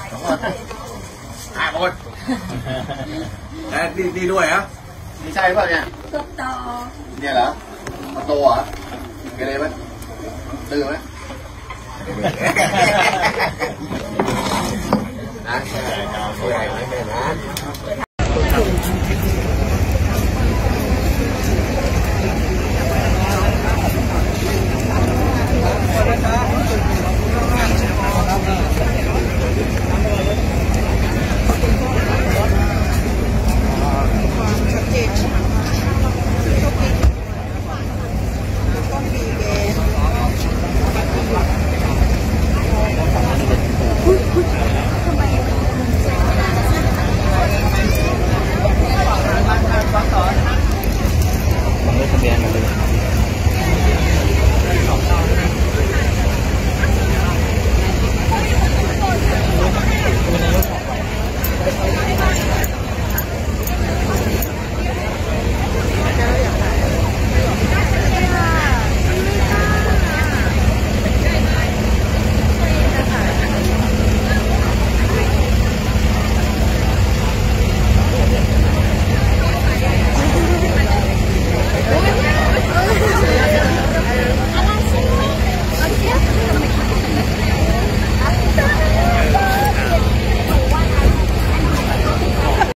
หมดแต่นี่ด้วยเหรอนี่ใช่ป่ะเนี่ยตัวต่อเนี่ยเหรอมาโตเหรอเกเรไหมดื้อไหม